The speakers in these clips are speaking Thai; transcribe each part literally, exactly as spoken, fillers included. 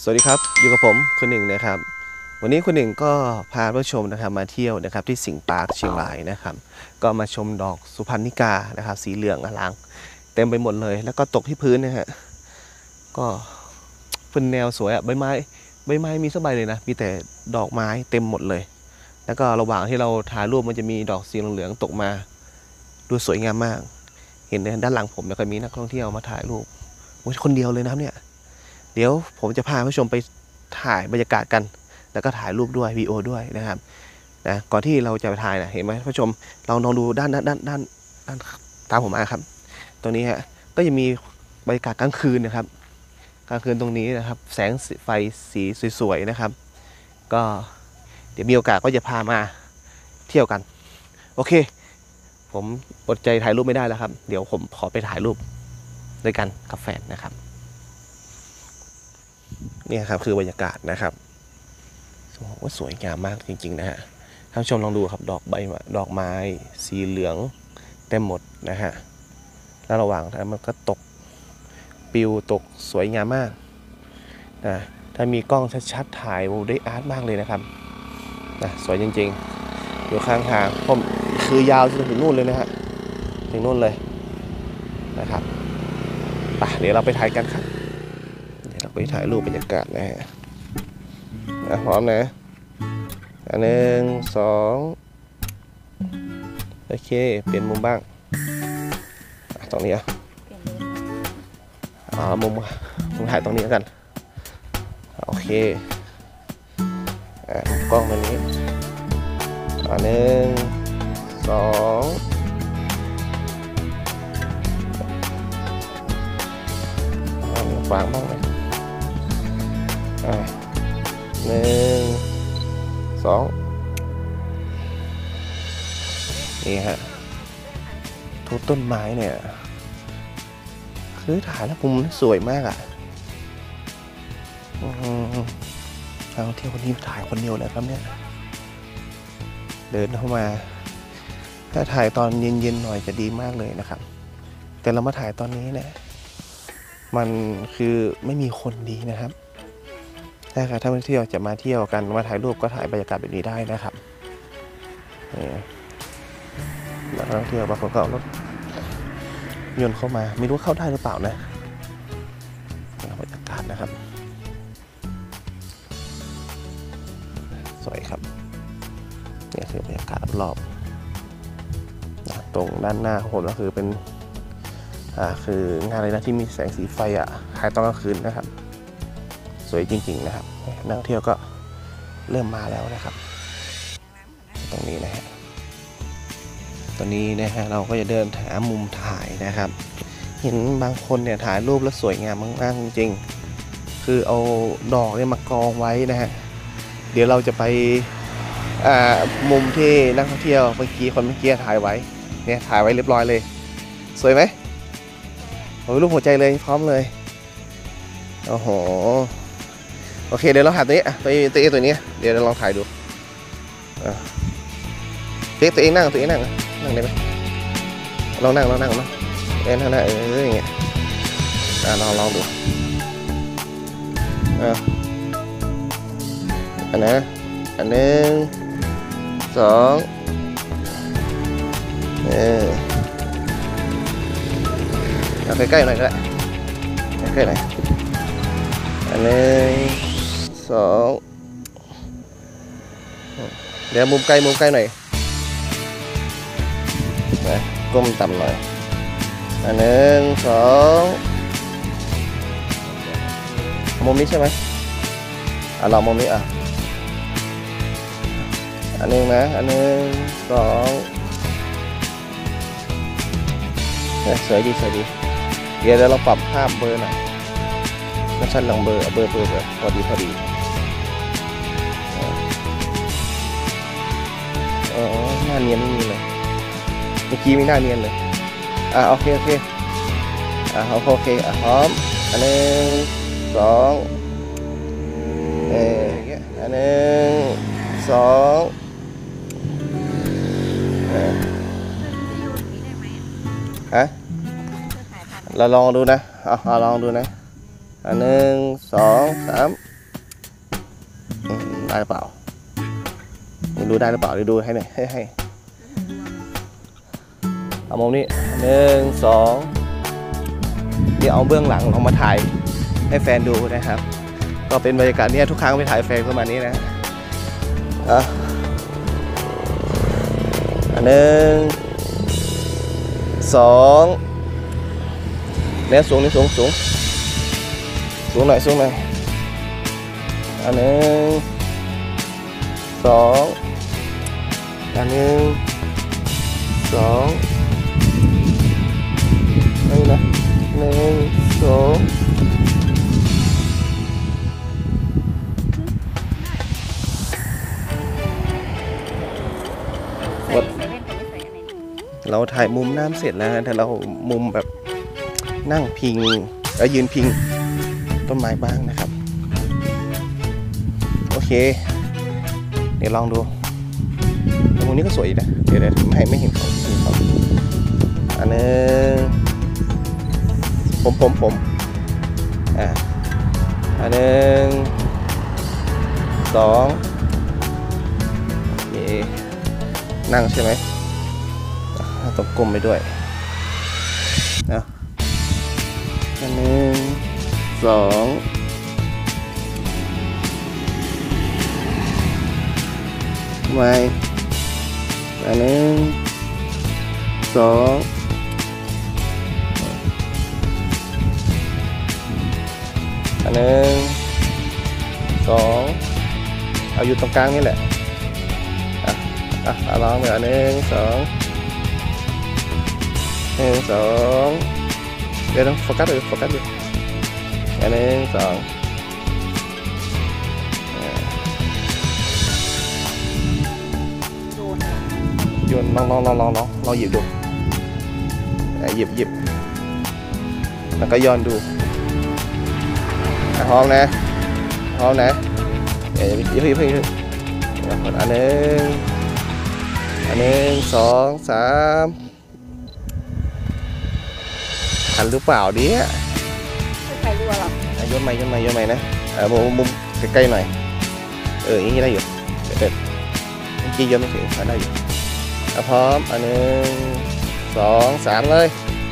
วัสดีครับอยู่กับผมคุณหนึ่งนะครับวันนี้คุณหนึ่งก็พาผู้ชมนะครับมาเที่ยวนะครับที่สิงห์ปาร์คเชียงรายนะครับก็มาชมดอกสุพรรณิกานะครับสีเหลืองอลามเต็มไปหมดเลยแล้วก็ตกที่พื้นนะฮะก็เป็นแนวสวยอะใบไม้ใบไม้มีสักใบเลยนะมีแต่ดอกไม้เต็มหมดเลยแล้วก็ระหว่างที่เราถ่ายรูปมันจะมีดอกสีเหลืองๆตกมาดูสวยงามมากเห็นด้านหลังผมแล้วก็มีนักท่องเที่ยวมาถ่ายรูปคนเดียวเลยนะครับเนี่ยเดี๋ยวผมจะพาผู้ชมไปถ่ายบรรยากาศกันแล้วก็ถ่ายรูปด้วยวีดีโอด้วยนะครับนะก่อนที่เราจะไปถ่ายนะเห็นไหมผู้ชมเราลองดูด้านด้านด้านด้านด้านตามผมมาครับตรงนี้ฮะก็จะมีบรรยากาศกลางคืนนะครับกลางคืนตรงนี้นะครับแสงไฟสีสวยๆนะครับก็เดี๋ยวมีโอกาสก็จะพามาเที่ยวกันโอเคผมอดใจถ่ายรูปไม่ได้แล้วครับเดี๋ยวผมขอไปถ่ายรูปด้วยกันกับแฟนนะครับนี่ครับคือบรรยากาศนะครับโอ้โหสวยงามมากจริงๆนะฮะท่านผู้ชมลองดูครับดอกใบดอกไม้สีเหลืองเต็มหมดนะฮะแล้วระหว่างนั้นมันก็ตกปิวตกสวยงามมากนะถ้ามีกล้องชัดๆถ่ายโอ้ได้อาร์ตมากเลยนะครับนะสวยจริงๆอยู่ข้างทางผมคือยาวจนถึงนู่นเลยนะฮะถึงนู่นเลยนะครับไปเดี๋ยวเราไปถ่ายกันครับเราไปถ่ายรูปบรรยากาศนะฮะพร้อมนะอันหนึ่งสองโอเคเปลี่ยนมุมบ้างตรงนี้อ่ะอ๋อมุมมุมถ่ายตรงนี้กันโอเคกล้องตัวนี้อันหนึ่งสองวางบ้างไหมหนึ่งสองนี่ฮะทุกต้นไม้เนี่ยคือถ่ายแล้วมุมสวยมากอ่ะนักท่องเที่ยวคนนี้ถ่ายคนเดียวเลยครับเนี่ยเดินเข้ามาถ้าถ่ายตอนเย็นๆหน่อยจะดีมากเลยนะครับแต่เรามาถ่ายตอนนี้เนี่ยมันคือไม่มีคนดีนะครับถ้าใครท่องเที่ยวจะมาเที่ยวกันมาถ่ายรูปก็ถ่ายบรรยากาศแบบนี้ได้นะครับนักท่องเที่ยวบางคนก็เอารถยนต์เข้ามาไม่รู้เข้าได้หรือเปล่านะบรรยากาศนะครับสวยครับนี่คือบรรยากาศรอบตรงด้านหน้าของผมก็คือเป็นอ่าคืองานอะไรนะที่มีแสงสีไฟอ่ะถ่ายตอนกลางคืนนะครับสวยจริงๆนะครับนักท่องเที่ยวก็เริ่มมาแล้วนะครับตรงนี้นะฮะตอนนี้นะฮะเราก็จะเดินหามุมถ่ายนะครับเห็นบางคนเนี่ยถ่ายรูปแล้วสวยงามมากๆจริงๆคือเอาดอกเนี่ยมากองไว้นะฮะเดี๋ยวเราจะไปอ่ามุมที่นักท่องเที่ยวเมื่อกี้คนเมื่อกี้ถ่ายไว้เนี่ยถ่ายไว้เรียบร้อยเลยสวยไหมโอ้ยรูปหัวใจเลยพร้อมเลยโอ้โหโอเคเดี๋ยวเราหาตัวนี้อ่ะตัวตัวเองตัวนี้เดี๋ยวเราลองถ่ายดูเตัวเองนั่งตัวเองนั่งนั่งได้ไหมลองนั่งลองนั่งมั้ยเอ็นท่านั่งเอออย่างเงี้ยอ่ะลองลองดูอ่ะอันนะอันหนึ่งสองเออเอาใกล้ๆหน่อยก็ได้ใกล้ๆหน่อยอันหนึ่งสองเดี๋ยวมุมใกล้มุมใกล้หน่อยนะก้มต่ำหน่อยอันหนึ่งสองมุมนี้ใช่ไหมอ่ะลองมุมนี้อ่ะอันหนึ่งนะอันหนึ่งสองสวยดีสวยดีเดี๋ยวเราปรับภาพเบอร์หน่อยไม่ใช่ลองเบอร์เบอร์เบอร์แบบพอดีพอดีอ๋อหน้าเนียนไม่มีเลยเมื่อกี้มีหน้าเนียนเลยอ่ะโอเคโอเคอ่ะโอเคอ่ะพร้อมอันหนึ่งสองเอออันหนึ่งสองฮะเราลองดูนะเอาลองดูนะอันหนึ่งสองสามได้หรือเปล่าไม่รู้ได้หรือเปล่าเดี๋ยวดูให้หน่อยให้ให้เอามุมนี้หนึ่งสองเดี๋ยวเอาเบื้องหลังออกมาถ่ายให้แฟนดูนะครับก็เป็นบรรยากาศนี้ทุกครั้งไปถ่ายแฟนประมาณนี้นะอ่ะหนึ่งสองเนี่ยสูงนี่สูงสูงสูงหน่อยสูงหน่อยอันหนึ่งสองอันหนึ่งสองนี่นะหนึ่งสองเราถ่ายมุมน้ำเสร็จแล้วแต่เรามุมแบบนั่งพิงแล้วยืนพิงต้นไม้บ้างนะครับโอเคเดี๋ยวลองดูมุมนี้ก็สวยนะเดี๋ยวๆไม่ไม่เห็นเขาเขาอันนึงผมผมผมอ่าอันนึงสองโอเคนั่งใช่ไหมต้องก้มไปด้วยนะอันหนึ่งสองไม่อันหนึ่งสองอันหนึ่งสองเอาอยู่ตรงกลางนี่แหละอ่ะอ่ะลองไปอันหนึ่งสองหนึ่งสองเดี๋ยวต้องโฟกัสดูโฟกัสดูอันหนึ่งสองโยนลองลองลองลองลองลองหยิบดูหยิบหยิบแล้วก็ย้อนดูพร้อมนะพร้อมนะเดี๋ยวอย่าเพิ่งอย่าเพิ่งอันหนึ่งอันหนึ่งสองสามทันหรือเปล่าดิไม่ใครรู้หรอกย้อนใหม่ย้อนใหม่ย้อนใหม่นะมุมมุมใกล้ๆหน่อยเอออย่างนี้ได้อยู่เด็ดเด็ดเมื่อกี้ย้อนไม่ถึงได้อยู่พร้อมอันหนึ่งสองสามเลย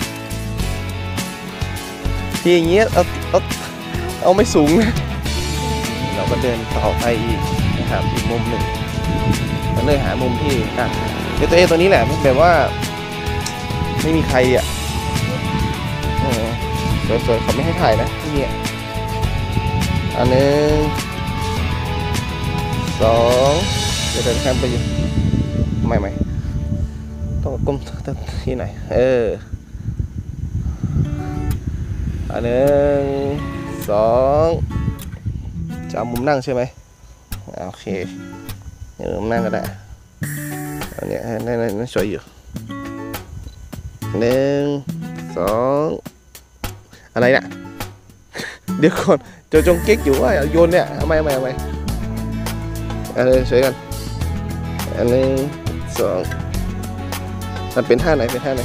ที่อย่างเงี้ยเอาเอาเอาไม่สูงนะเราก็เดินต่อไปอีกนะครับอีกมุมหนึ่งเราเลยหามุมที่อ่ะเดี๋ยวตัวเองตัวนี้แหละแบบว่าไม่มีใครอ่ะสวยๆเขาไม่ให้ถ่ายนะที่นี่อันหนึ่งสองเดี๋ยวเดินข้ามไปอยู่ไม่ไม่ต้องก้มที่ไหนเอออันหนึ่งสองจะเอามุมนั่งใช่ไหมโอเคเดี๋ยวมุมนั่งก็ได้อันนี้นั่นนั่นสวยอยู่หนึ่งสองอะไรเนี่ยเดี๋ยวก่อนเจอจงเก๊กอยู่ว่าโยนเนี่ยทำไมทำไมทำไมอะไรสวยกันอันหนึ่งสองมันเป็นท่าไหนเป็นท่าไหน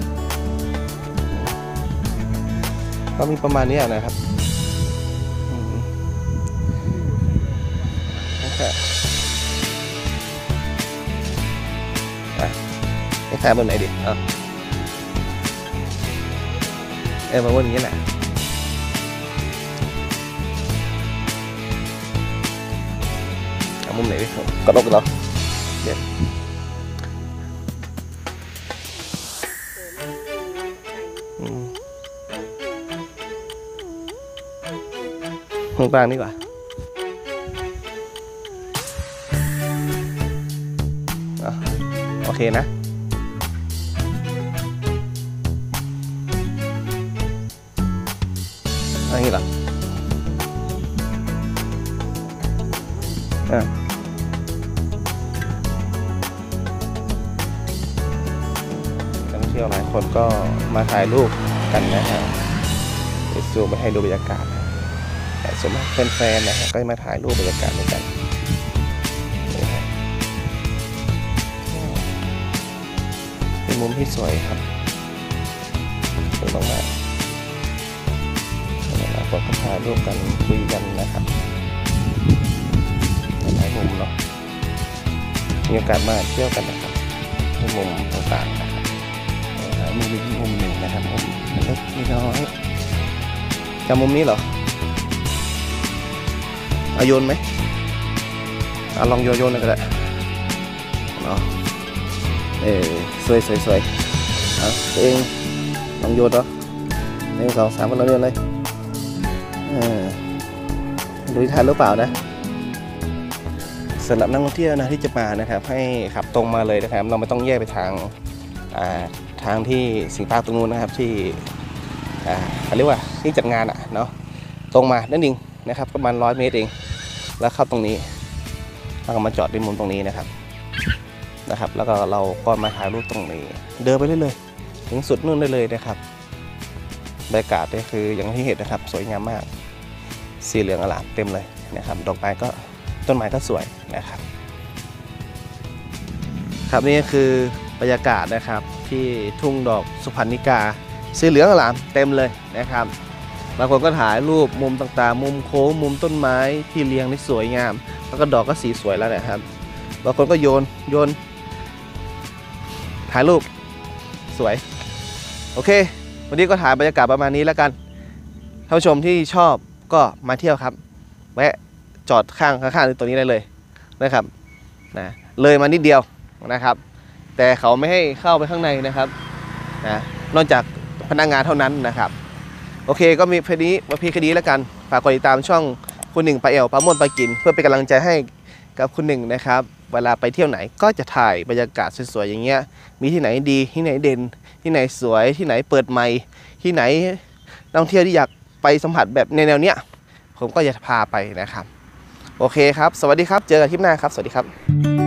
ก็มีประมาณนี้นะครับนะครับอ่ะให้ถ่ายบนไหนดิอ่ะเออมาบนอย่างนี้แหละเอามุมไหนดิกระดกกระดกเดี๋ยวมุมกลางนี่กว่าอ่ะโอเคนะอันนี้เหรออ่ะนักท่องเที่ยวหลายคนก็มาถ่ายรูปกันนะฮะเดี๋ยวซูมไปให้ดูบรรยากาศแต่ส่วนมากแฟนๆนะฮะก็มาถ่ายรูปบรรยากาศเหมือนกันเป็นมุมที่สวยครับสวยมากๆเราก็ถ่ายรูปกันคุยกันนะครับหลายมุมเนาะมีโอกาสมาเที่ยวกันนะครับในมุมต่างๆนะครับมุมมุมหนึ่งนะครับมุมเล็กน้อยจำมุมนี้เหรอเอาโยนไหมเอาลองโยนโยนเลยก็ได้เนาะเออสวยสวยสวยเอาตัวเองลองโยนเหรอหนึ่งสองสามก็ลองโยนเลยเออดูทันหรือเปล่านะสำหรับนักท่องเที่ยวนะที่จะมานะครับให้ขับตรงมาเลยนะครับเราไม่ต้องแยกไปทางทางที่สิงห์ปาร์คตรงนู้นนะครับที่เขาเรียกว่าที่จัดงานอ่ะเนาะตรงมานั่นเองนะครับประมาณร้อยเมตรเองแล้วเข้าตรงนี้เราก็มาจอดในมุมตรงนี้นะครับนะครับแล้วก็เราก็มาถ่ายรูปตรงนี้เดินไปเรื่อยๆถึงสุดนู่นได้เลยนะครับบรรยากาศก็คืออย่างที่เห็นนะครับสวยงามมากสีเหลืองอลามเต็มเลยนะครับดอกไม้ก็ต้นไม้ก็สวยนะครับครับนี่คือบรรยากาศนะครับที่ทุ่งดอกสุพรรณิกาสีเหลืองอลามเต็มเลยนะครับบางคนก็ถ่ายรูปมุมต่างๆมุมโค้งมุมต้นไม้ที่เรียงได้สวยงามแล้วก็ดอกก็สีสวยแล้วนะครับบางคนก็โยนโยนถ่ายรูปสวยโอเควันนี้ก็ถ่ายบรรยากาศประมาณนี้แล้วกันท่านผู้ชมที่ชอบก็มาเที่ยวครับแวะจอดข้างข้างๆตัวนี้ได้เลยนะครับนะเลยมานิดเดียวนะครับแต่เขาไม่ให้เข้าไปข้างในนะครับนะนอกจากพนักงานเท่านั้นนะครับโอเคก็มีเพจนี้มาพีคดีแล้วกันฝากกดติดตามช่องคุณหนึ่งปลาเอวปลาม่วนปลากินเพื่อเป็นกำลังใจให้กับคุณหนึ่งนะครับเวลาไปเที่ยวไหนก็จะถ่ายบรรยากาศสวยๆอย่างเงี้ยมีที่ไหนดีที่ไหนเด่นที่ไหนสวยที่ไหนเปิดใหม่ที่ไหนนักท่องเที่ยวที่อยากไปสัมผัสแบบในแนวเนี้ยผมก็จะพาไปนะครับโอเคครับสวัสดีครับเจอกันคลิปหน้าครับสวัสดีครับ